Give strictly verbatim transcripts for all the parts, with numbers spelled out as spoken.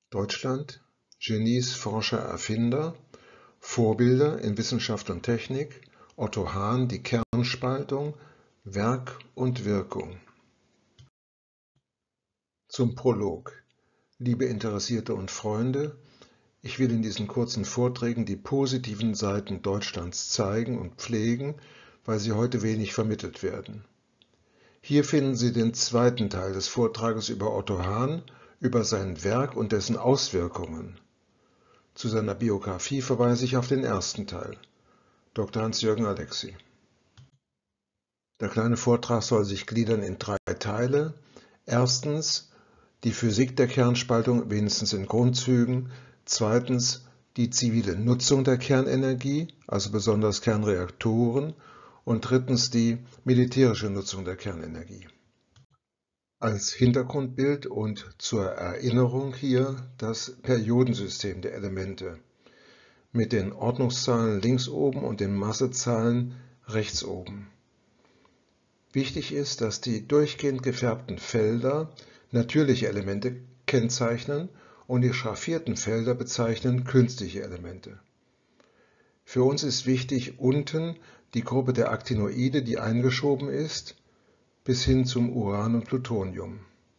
Deutschland: Genies, Forscher, Erfinder, Vorbilder in Wissenschaft und Technik: Otto Hahn, die Kernspaltung, Werk und Wirkung. Zum Prolog. Liebe Interessierte und Freunde, ich will in diesen kurzen Vorträgen die positiven Seiten Deutschlands zeigen und pflegen, weil sie heute wenig vermittelt werden. Hier finden Sie den zweiten Teil des Vortrages über Otto Hahn, über sein Werk und dessen Auswirkungen. Zu seiner Biografie verweise ich auf den ersten Teil. Doktor Hans-Jürgen Alexy. Der kleine Vortrag soll sich gliedern in drei Teile. Erstens die Physik der Kernspaltung, wenigstens in Grundzügen. Zweitens die zivile Nutzung der Kernenergie, also besonders Kernreaktoren. Und drittens die militärische Nutzung der Kernenergie. Als Hintergrundbild und zur Erinnerung hier das Periodensystem der Elemente mit den Ordnungszahlen links oben und den Massezahlen rechts oben. Wichtig ist, dass die durchgehend gefärbten Felder natürliche Elemente kennzeichnen und die schraffierten Felder bezeichnen künstliche Elemente. Für uns ist wichtig unten die Gruppe der Actinoide, die eingeschoben ist, bis hin zum Uran und Plutonium.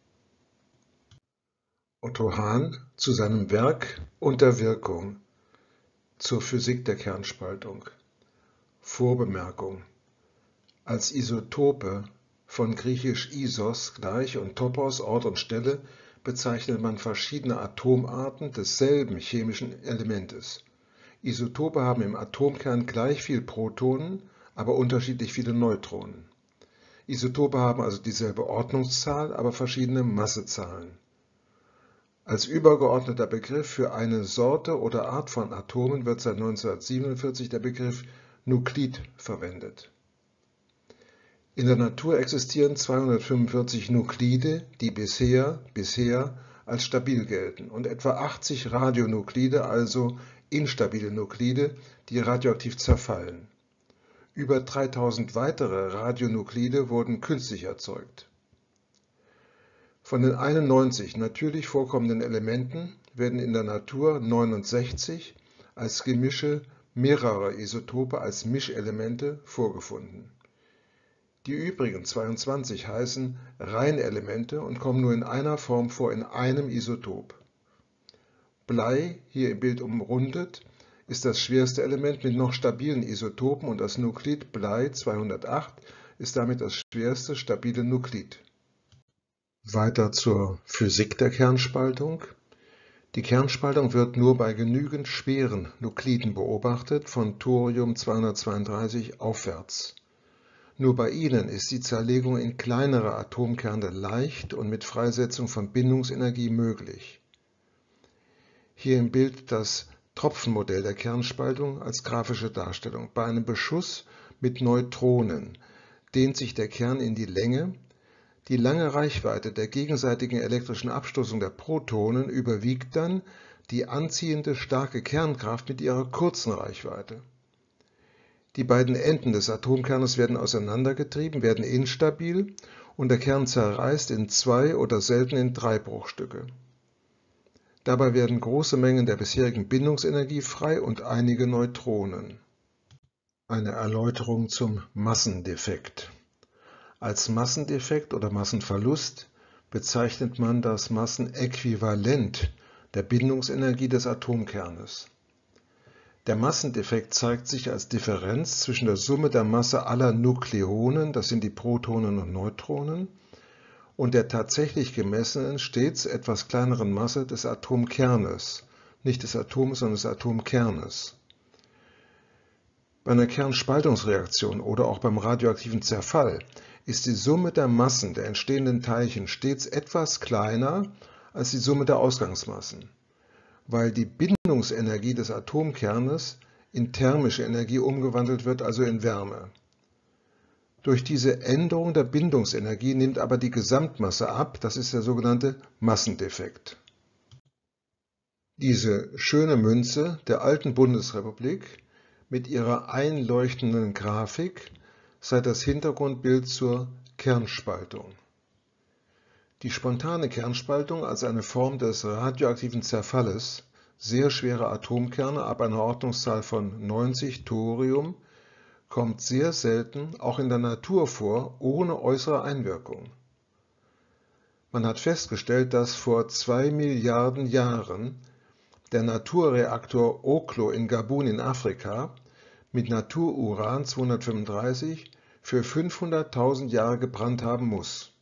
Otto Hahn zu seinem Werk und der Wirkung zur Physik der Kernspaltung. Vorbemerkung: Als Isotope, von griechisch isos gleich und topos Ort und Stelle, bezeichnet man verschiedene Atomarten desselben chemischen Elementes. Isotope haben im Atomkern gleich viel Protonen, aber unterschiedlich viele Neutronen. Isotope haben also dieselbe Ordnungszahl, aber verschiedene Massezahlen. Als übergeordneter Begriff für eine Sorte oder Art von Atomen wird seit neunzehnhundertsiebenundvierzig der Begriff Nuklid verwendet. In der Natur existieren zweihundertfünfundvierzig Nuklide, die bisher, bisher als stabil gelten, und etwa achtzig Radionuklide, also instabile Nuklide, die radioaktiv zerfallen. Über dreitausend weitere Radionuklide wurden künstlich erzeugt. Von den einundneunzig natürlich vorkommenden Elementen werden in der Natur neunundsechzig als Gemische mehrerer Isotope als Mischelemente vorgefunden. Die übrigen zweiundzwanzig heißen Reinelemente und kommen nur in einer Form vor, in einem Isotop. Blei, hier im Bild umrundet, ist das schwerste Element mit noch stabilen Isotopen und das Nuklid Blei zweihundertacht ist damit das schwerste stabile Nuklid. Weiter zur Physik der Kernspaltung. Die Kernspaltung wird nur bei genügend schweren Nukliden beobachtet, von Thorium zweihundertzweiunddreißig aufwärts. Nur bei ihnen ist die Zerlegung in kleinere Atomkerne leicht und mit Freisetzung von Bindungsenergie möglich. Hier im Bild das Tropfenmodell der Kernspaltung als grafische Darstellung. Bei einem Beschuss mit Neutronen dehnt sich der Kern in die Länge. Die lange Reichweite der gegenseitigen elektrischen Abstoßung der Protonen überwiegt dann die anziehende starke Kernkraft mit ihrer kurzen Reichweite. Die beiden Enden des Atomkernes werden auseinandergetrieben, werden instabil und der Kern zerreißt in zwei oder selten in drei Bruchstücke. Dabei werden große Mengen der bisherigen Bindungsenergie frei und einige Neutronen. Eine Erläuterung zum Massendefekt. Als Massendefekt oder Massenverlust bezeichnet man das Massenäquivalent der Bindungsenergie des Atomkernes. Der Massendefekt zeigt sich als Differenz zwischen der Summe der Masse aller Nukleonen, das sind die Protonen und Neutronen, und der tatsächlich gemessenen, stets etwas kleineren Masse des Atomkernes, nicht des Atoms, sondern des Atomkernes. Bei einer Kernspaltungsreaktion oder auch beim radioaktiven Zerfall ist die Summe der Massen der entstehenden Teilchen stets etwas kleiner als die Summe der Ausgangsmassen, weil die Bindungsenergie des Atomkernes in thermische Energie umgewandelt wird, also in Wärme. Durch diese Änderung der Bindungsenergie nimmt aber die Gesamtmasse ab, das ist der sogenannte Massendefekt. Diese schöne Münze der alten Bundesrepublik mit ihrer einleuchtenden Grafik sei das Hintergrundbild zur Kernspaltung. Die spontane Kernspaltung als eine Form des radioaktiven Zerfalles sehr schwerer Atomkerne ab einer Ordnungszahl von neunzig Thorium kommt sehr selten auch in der Natur vor, ohne äußere Einwirkung. Man hat festgestellt, dass vor zwei Milliarden Jahren der Naturreaktor Oklo in Gabun in Afrika mit Natururan zweihundertfünfunddreißig für fünfhunderttausend Jahre gebrannt haben muss.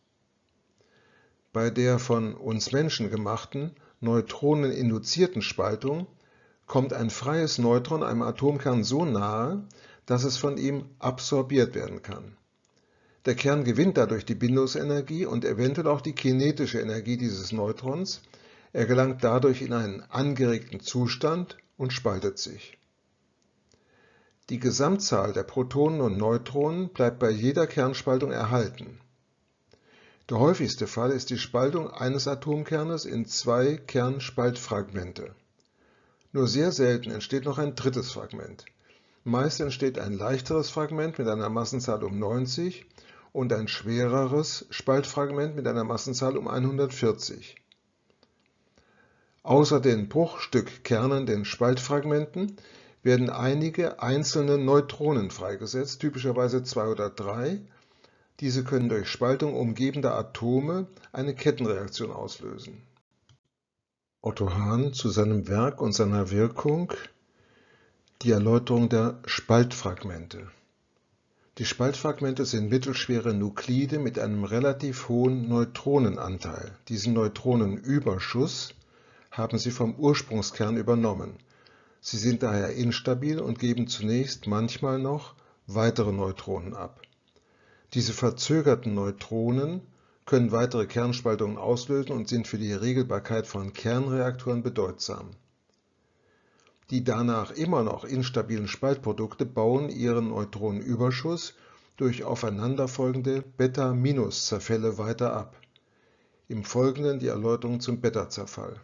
Bei der von uns Menschen gemachten neutroneninduzierten Spaltung kommt ein freies Neutron einem Atomkern so nahe, dass es von ihm absorbiert werden kann. Der Kern gewinnt dadurch die Bindungsenergie und eventuell auch die kinetische Energie dieses Neutrons. Er gelangt dadurch in einen angeregten Zustand und spaltet sich. Die Gesamtzahl der Protonen und Neutronen bleibt bei jeder Kernspaltung erhalten. Der häufigste Fall ist die Spaltung eines Atomkernes in zwei Kernspaltfragmente. Nur sehr selten entsteht noch ein drittes Fragment. Meist entsteht ein leichteres Fragment mit einer Massenzahl um neunzig und ein schwereres Spaltfragment mit einer Massenzahl um hundertvierzig. Außer den Bruchstückkernen, den Spaltfragmenten, werden einige einzelne Neutronen freigesetzt, typischerweise zwei oder drei. Diese können durch Spaltung umgebender Atome eine Kettenreaktion auslösen. Otto Hahn zu seinem Werk und seiner Wirkung, die Erläuterung der Spaltfragmente. Die Spaltfragmente sind mittelschwere Nuklide mit einem relativ hohen Neutronenanteil. Diesen Neutronenüberschuss haben sie vom Ursprungskern übernommen. Sie sind daher instabil und geben zunächst manchmal noch weitere Neutronen ab. Diese verzögerten Neutronen können weitere Kernspaltungen auslösen und sind für die Regelbarkeit von Kernreaktoren bedeutsam. Die danach immer noch instabilen Spaltprodukte bauen ihren Neutronenüberschuss durch aufeinanderfolgende Beta-Zerfälle weiter ab. Im Folgenden die Erläuterung zum Beta-Zerfall.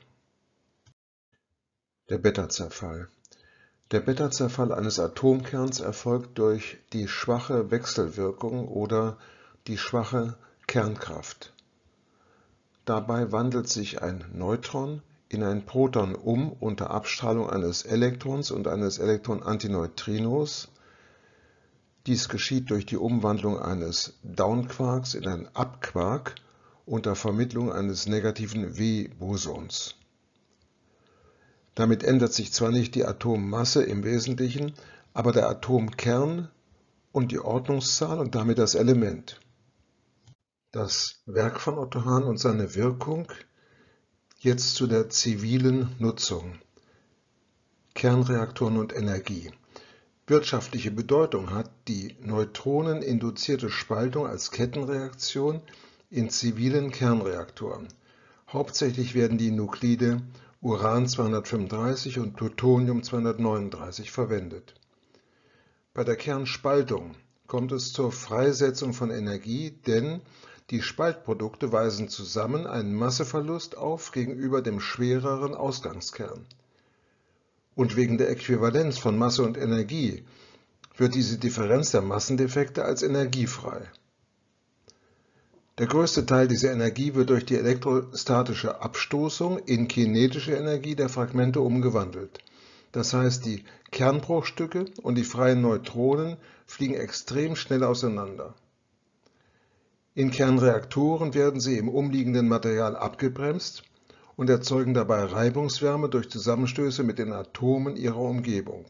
Der Beta-Zerfall. Der Beta-Zerfall eines Atomkerns erfolgt durch die schwache Wechselwirkung oder die schwache Kernkraft. Dabei wandelt sich ein Neutron in ein Proton um unter Abstrahlung eines Elektrons und eines Elektron-Antineutrinos. Dies geschieht durch die Umwandlung eines Downquarks in ein Upquark unter Vermittlung eines negativen W-Bosons. Damit ändert sich zwar nicht die Atommasse im Wesentlichen, aber der Atomkern und die Ordnungszahl und damit das Element. Das Werk von Otto Hahn und seine Wirkung jetzt zu der zivilen Nutzung. Kernreaktoren und Energie. Wirtschaftliche Bedeutung hat die neutroneninduzierte Spaltung als Kettenreaktion in zivilen Kernreaktoren. Hauptsächlich werden die Nuklide Uran zweihundertfünfunddreißig und Plutonium zweihundertneununddreißig verwendet. Bei der Kernspaltung kommt es zur Freisetzung von Energie, denn die Spaltprodukte weisen zusammen einen Masseverlust auf gegenüber dem schwereren Ausgangskern. Und wegen der Äquivalenz von Masse und Energie wird diese Differenz der Massendefekte als Energie frei. Der größte Teil dieser Energie wird durch die elektrostatische Abstoßung in kinetische Energie der Fragmente umgewandelt. Das heißt, die Kernbruchstücke und die freien Neutronen fliegen extrem schnell auseinander. In Kernreaktoren werden sie im umliegenden Material abgebremst und erzeugen dabei Reibungswärme durch Zusammenstöße mit den Atomen ihrer Umgebung.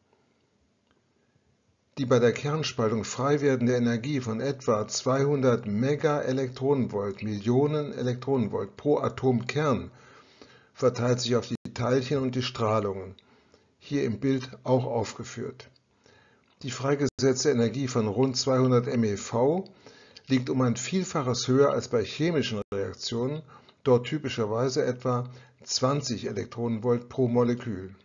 Die bei der Kernspaltung frei werdende Energie von etwa zweihundert Megaelektronenvolt, Millionen Elektronenvolt pro Atomkern, verteilt sich auf die Teilchen und die Strahlungen, hier im Bild auch aufgeführt. Die freigesetzte Energie von rund zweihundert MeV liegt um ein Vielfaches höher als bei chemischen Reaktionen, dort typischerweise etwa zwanzig Elektronenvolt pro Molekül.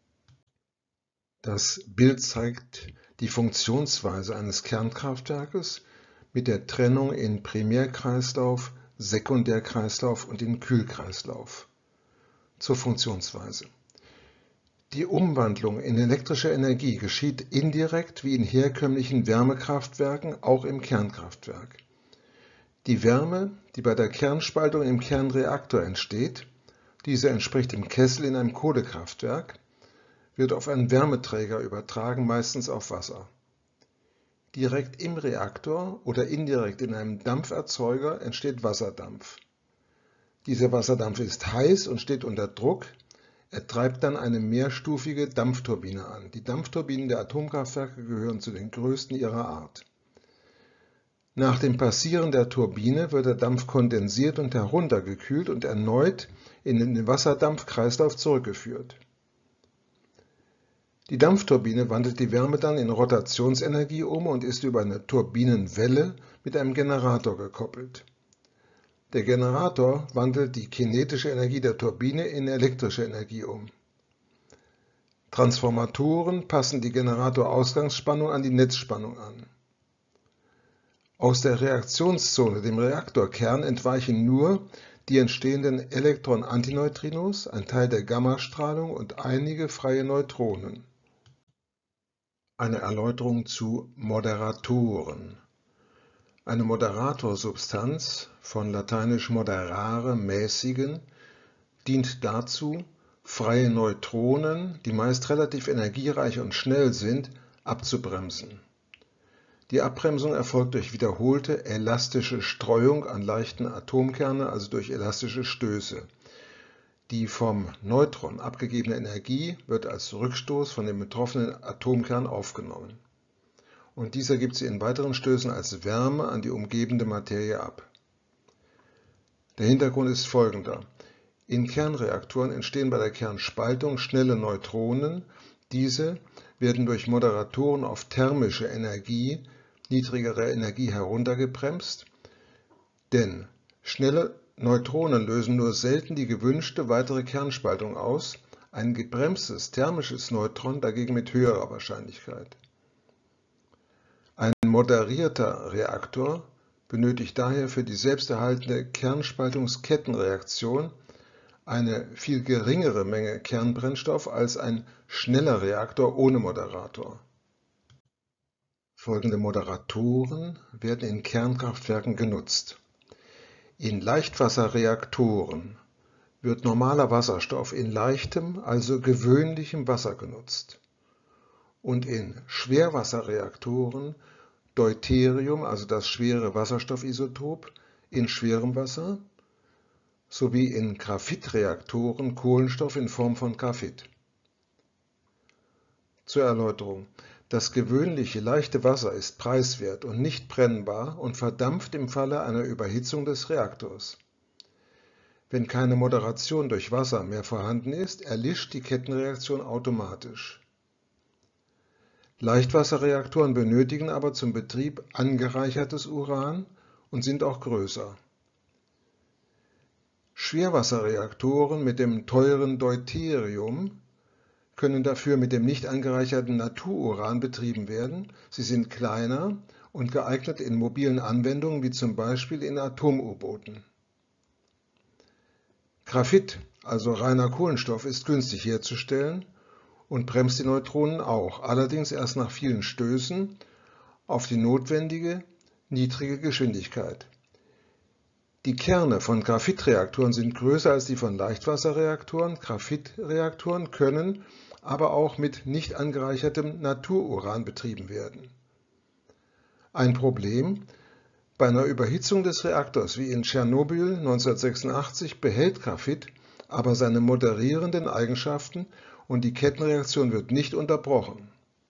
Das Bild zeigt die Funktionsweise eines Kernkraftwerkes mit der Trennung in Primärkreislauf, Sekundärkreislauf und in Kühlkreislauf. Zur Funktionsweise. Die Umwandlung in elektrische Energie geschieht indirekt wie in herkömmlichen Wärmekraftwerken, auch im Kernkraftwerk. Die Wärme, die bei der Kernspaltung im Kernreaktor entsteht, diese entspricht dem Kessel in einem Kohlekraftwerk, wird auf einen Wärmeträger übertragen, meistens auf Wasser. Direkt im Reaktor oder indirekt in einem Dampferzeuger entsteht Wasserdampf. Dieser Wasserdampf ist heiß und steht unter Druck. Er treibt dann eine mehrstufige Dampfturbine an. Die Dampfturbinen der Atomkraftwerke gehören zu den größten ihrer Art. Nach dem Passieren der Turbine wird der Dampf kondensiert und heruntergekühlt und erneut in den Wasserdampfkreislauf zurückgeführt. Die Dampfturbine wandelt die Wärme dann in Rotationsenergie um und ist über eine Turbinenwelle mit einem Generator gekoppelt. Der Generator wandelt die kinetische Energie der Turbine in elektrische Energie um. Transformatoren passen die Generatorausgangsspannung an die Netzspannung an. Aus der Reaktionszone, dem Reaktorkern, entweichen nur die entstehenden Elektron-Antineutrinos, ein Teil der Gammastrahlung und einige freie Neutronen. Eine Erläuterung zu Moderatoren. Eine Moderatorsubstanz, von lateinisch moderare, mäßigen, dient dazu, freie Neutronen, die meist relativ energiereich und schnell sind, abzubremsen. Die Abbremsung erfolgt durch wiederholte elastische Streuung an leichten Atomkerne, also durch elastische Stöße. Die vom Neutron abgegebene Energie wird als Rückstoß von dem betroffenen Atomkern aufgenommen. Und dieser gibt sie in weiteren Stößen als Wärme an die umgebende Materie ab. Der Hintergrund ist folgender. In Kernreaktoren entstehen bei der Kernspaltung schnelle Neutronen. Diese werden durch Moderatoren auf thermische Energie, niedrigere Energie heruntergebremst, denn schnelle Neutronen lösen nur selten die gewünschte weitere Kernspaltung aus, ein gebremstes thermisches Neutron dagegen mit höherer Wahrscheinlichkeit. Ein moderierter Reaktor benötigt daher für die selbsterhaltende Kernspaltungskettenreaktion eine viel geringere Menge Kernbrennstoff als ein schneller Reaktor ohne Moderator. Folgende Moderatoren werden in Kernkraftwerken genutzt. In Leichtwasserreaktoren wird normaler Wasserstoff in leichtem, also gewöhnlichem Wasser genutzt. Und in Schwerwasserreaktoren Deuterium, also das schwere Wasserstoffisotop, in schwerem Wasser, sowie in Graphitreaktoren Kohlenstoff in Form von Graphit. Zur Erläuterung. Das gewöhnliche leichte Wasser ist preiswert und nicht brennbar und verdampft im Falle einer Überhitzung des Reaktors. Wenn keine Moderation durch Wasser mehr vorhanden ist, erlischt die Kettenreaktion automatisch. Leichtwasserreaktoren benötigen aber zum Betrieb angereichertes Uran und sind auch größer. Schwerwasserreaktoren mit dem teuren Deuterium können dafür mit dem nicht angereicherten Natururan betrieben werden. Sie sind kleiner und geeignet in mobilen Anwendungen wie zum Beispiel in Atom-U-Booten. Graphit, also reiner Kohlenstoff, ist günstig herzustellen und bremst die Neutronen auch, allerdings erst nach vielen Stößen auf die notwendige niedrige Geschwindigkeit. Die Kerne von Graphitreaktoren sind größer als die von Leichtwasserreaktoren. Graphitreaktoren können aber auch mit nicht angereichertem Natururan betrieben werden. Ein Problem: Bei einer Überhitzung des Reaktors wie in Tschernobyl neunzehnhundertsechsundachtzig behält Graphit aber seine moderierenden Eigenschaften und die Kettenreaktion wird nicht unterbrochen.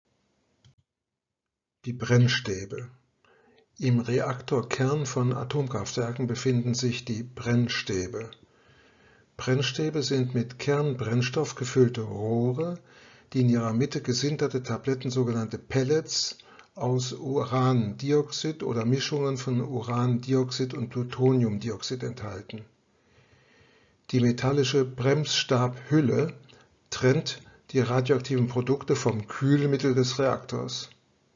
Die Brennstäbe. Im Reaktorkern von Atomkraftwerken befinden sich die Brennstäbe. Brennstäbe sind mit Kernbrennstoff gefüllte Rohre, die in ihrer Mitte gesinterte Tabletten, sogenannte Pellets, aus Urandioxid oder Mischungen von Urandioxid und Plutoniumdioxid enthalten. Die metallische Bremsstabhülle trennt die radioaktiven Produkte vom Kühlmittel des Reaktors.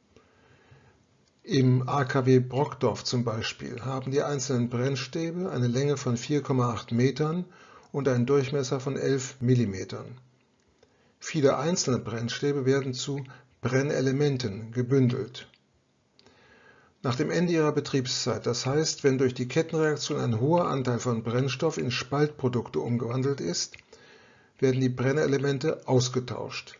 Im A K W Brockdorf zum Beispiel haben die einzelnen Brennstäbe eine Länge von vier Komma acht Metern und einen Durchmesser von elf Millimetern. Viele einzelne Brennstäbe werden zu Brennelementen gebündelt. Nach dem Ende ihrer Betriebszeit, das heißt, wenn durch die Kettenreaktion ein hoher Anteil von Brennstoff in Spaltprodukte umgewandelt ist, werden die Brennelemente ausgetauscht.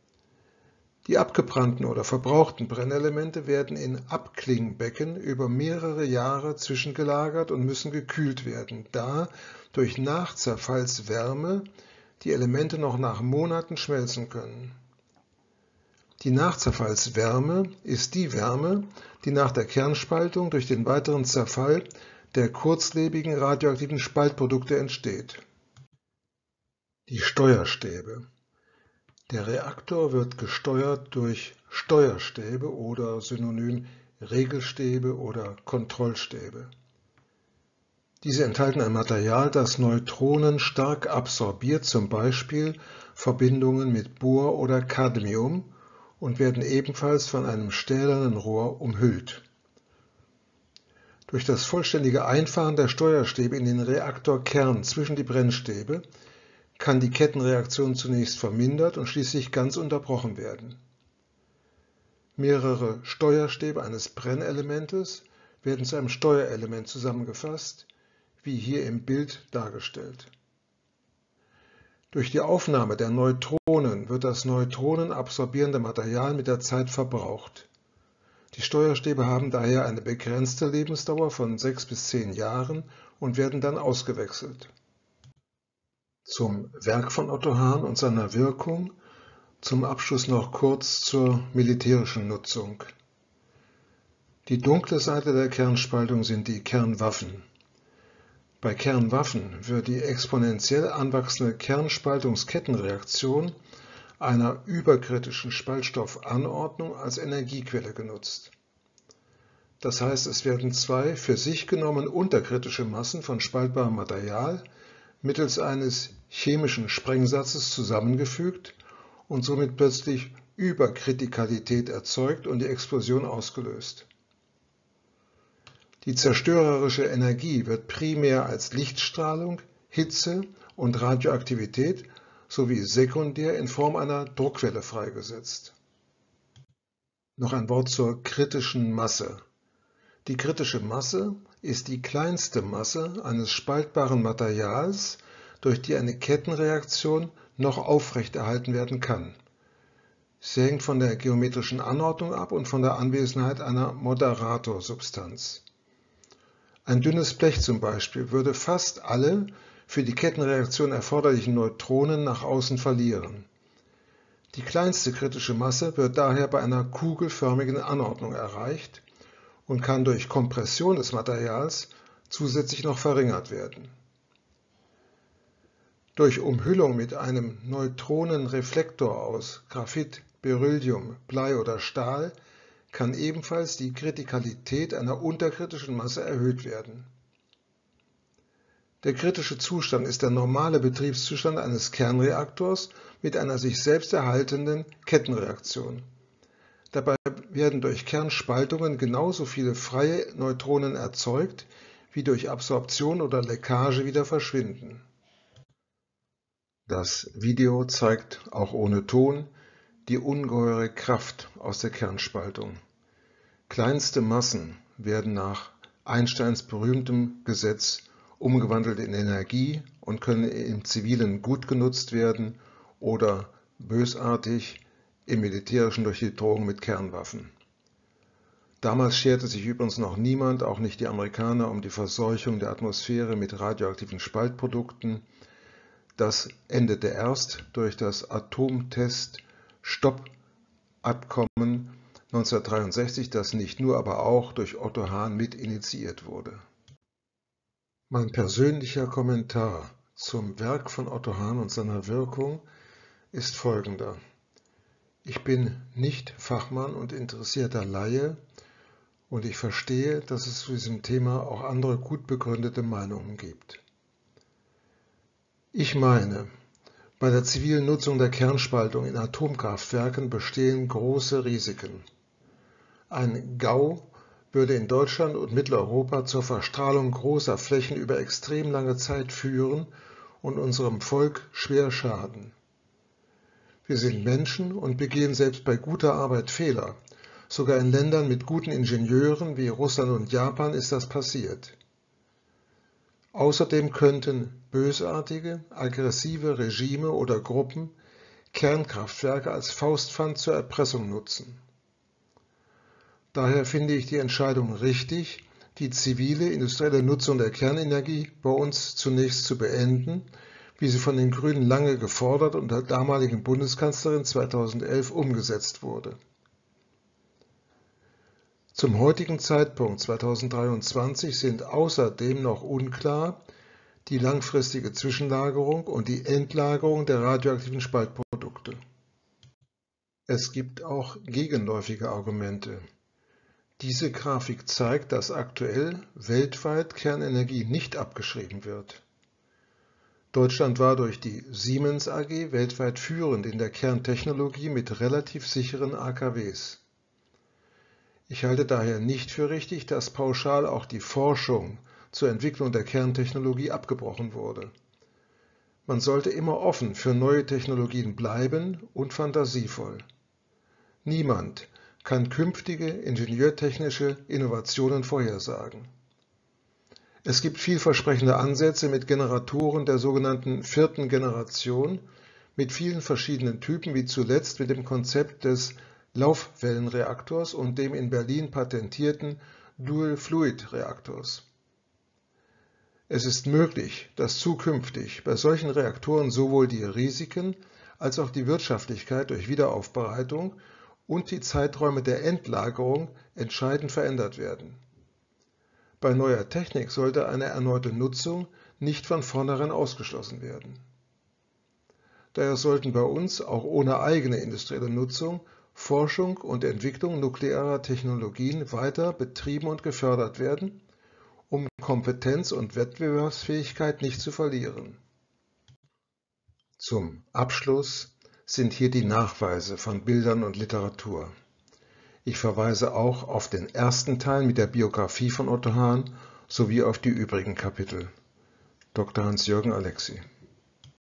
Die abgebrannten oder verbrauchten Brennelemente werden in Abklingbecken über mehrere Jahre zwischengelagert und müssen gekühlt werden, da durch Nachzerfallswärme die Elemente noch nach Monaten schmelzen können. Die Nachzerfallswärme ist die Wärme, die nach der Kernspaltung durch den weiteren Zerfall der kurzlebigen radioaktiven Spaltprodukte entsteht. Die Steuerstäbe. Der Reaktor wird gesteuert durch Steuerstäbe oder synonym Regelstäbe oder Kontrollstäbe. Diese enthalten ein Material, das Neutronen stark absorbiert, zum Beispiel Verbindungen mit Bor oder Cadmium, und werden ebenfalls von einem stählernen Rohr umhüllt. Durch das vollständige Einfahren der Steuerstäbe in den Reaktorkern zwischen die Brennstäbe kann die Kettenreaktion zunächst vermindert und schließlich ganz unterbrochen werden. Mehrere Steuerstäbe eines Brennelementes werden zu einem Steuerelement zusammengefasst, wie hier im Bild dargestellt. Durch die Aufnahme der Neutronen wird das neutronenabsorbierende Material mit der Zeit verbraucht. Die Steuerstäbe haben daher eine begrenzte Lebensdauer von sechs bis zehn Jahren und werden dann ausgewechselt. Zum Werk von Otto Hahn und seiner Wirkung, zum Abschluss noch kurz zur militärischen Nutzung. Die dunkle Seite der Kernspaltung sind die Kernwaffen. Bei Kernwaffen wird die exponentiell anwachsende Kernspaltungskettenreaktion einer überkritischen Spaltstoffanordnung als Energiequelle genutzt. Das heißt, es werden zwei für sich genommen unterkritische Massen von spaltbarem Material mittels eines chemischen Sprengsatzes zusammengefügt und somit plötzlich Überkritikalität erzeugt und die Explosion ausgelöst. Die zerstörerische Energie wird primär als Lichtstrahlung, Hitze und Radioaktivität sowie sekundär in Form einer Druckwelle freigesetzt. Noch ein Wort zur kritischen Masse. Die kritische Masse ist die kleinste Masse eines spaltbaren Materials, durch die eine Kettenreaktion noch aufrechterhalten werden kann. Sie hängt von der geometrischen Anordnung ab und von der Anwesenheit einer Moderatorsubstanz. Ein dünnes Blech zum Beispiel würde fast alle für die Kettenreaktion erforderlichen Neutronen nach außen verlieren. Die kleinste kritische Masse wird daher bei einer kugelförmigen Anordnung erreicht und kann durch Kompression des Materials zusätzlich noch verringert werden. Durch Umhüllung mit einem Neutronenreflektor aus Graphit, Beryllium, Blei oder Stahl kann ebenfalls die Kritikalität einer unterkritischen Masse erhöht werden. Der kritische Zustand ist der normale Betriebszustand eines Kernreaktors mit einer sich selbst erhaltenden Kettenreaktion. Dabei werden durch Kernspaltungen genauso viele freie Neutronen erzeugt, wie durch Absorption oder Leckage wieder verschwinden. Das Video zeigt auch ohne Ton die ungeheure Kraft aus der Kernspaltung. Kleinste Massen werden nach Einsteins berühmtem Gesetz umgewandelt in Energie und können im Zivilen gut genutzt werden oder bösartig im Militärischen durch die Drohung mit Kernwaffen. Damals scherte sich übrigens noch niemand, auch nicht die Amerikaner, um die Verseuchung der Atmosphäre mit radioaktiven Spaltprodukten. Das endete erst durch das Atomtest-Stopp-Abkommen neunzehnhundertdreiundsechzig, das nicht nur, aber auch durch Otto Hahn mit initiiert wurde. Mein persönlicher Kommentar zum Werk von Otto Hahn und seiner Wirkung ist folgender. Ich bin nicht Fachmann und interessierter Laie und ich verstehe, dass es zu diesem Thema auch andere gut begründete Meinungen gibt. Ich meine, bei der zivilen Nutzung der Kernspaltung in Atomkraftwerken bestehen große Risiken. Ein GAU würde in Deutschland und Mitteleuropa zur Verstrahlung großer Flächen über extrem lange Zeit führen und unserem Volk schwer schaden. Wir sind Menschen und begehen selbst bei guter Arbeit Fehler, Sogar in Ländern mit guten Ingenieuren wie Russland und Japan ist das passiert. Außerdem könnten bösartige, aggressive Regime oder Gruppen Kernkraftwerke als Faustpfand zur Erpressung nutzen. Daher finde ich die Entscheidung richtig, die zivile industrielle Nutzung der Kernenergie bei uns zunächst zu beenden, wie sie von den Grünen lange gefordert und der damaligen Bundeskanzlerin zweitausendelf umgesetzt wurde. Zum heutigen Zeitpunkt zweitausenddreiundzwanzig sind außerdem noch unklar die langfristige Zwischenlagerung und die Endlagerung der radioaktiven Spaltprodukte. Es gibt auch gegenläufige Argumente. Diese Grafik zeigt, dass aktuell weltweit Kernenergie nicht abgeschrieben wird. Deutschland war durch die Siemens A G weltweit führend in der Kerntechnologie mit relativ sicheren A K Ws. Ich halte daher nicht für richtig, dass pauschal auch die Forschung zur Entwicklung der Kerntechnologie abgebrochen wurde. Man sollte immer offen für neue Technologien bleiben und fantasievoll. Niemand kann künftige ingenieurtechnische Innovationen vorhersagen. Es gibt vielversprechende Ansätze mit Generatoren der sogenannten vierten Generation, mit vielen verschiedenen Typen, wie zuletzt mit dem Konzept des Laufwellenreaktors und dem in Berlin patentierten Dual-Fluid-Reaktors. Es ist möglich, dass zukünftig bei solchen Reaktoren sowohl die Risiken als auch die Wirtschaftlichkeit durch Wiederaufbereitung und die Zeiträume der Endlagerung entscheidend verändert werden. Bei neuer Technik sollte eine erneute Nutzung nicht von vornherein ausgeschlossen werden. Daher sollten bei uns auch ohne eigene industrielle Nutzung Forschung und Entwicklung nuklearer Technologien weiter betrieben und gefördert werden, um Kompetenz und Wettbewerbsfähigkeit nicht zu verlieren. Zum Abschluss sind hier die Nachweise von Bildern und Literatur. Ich verweise auch auf den ersten Teil mit der Biografie von Otto Hahn sowie auf die übrigen Kapitel. Doktor Hans-Jürgen Alexy.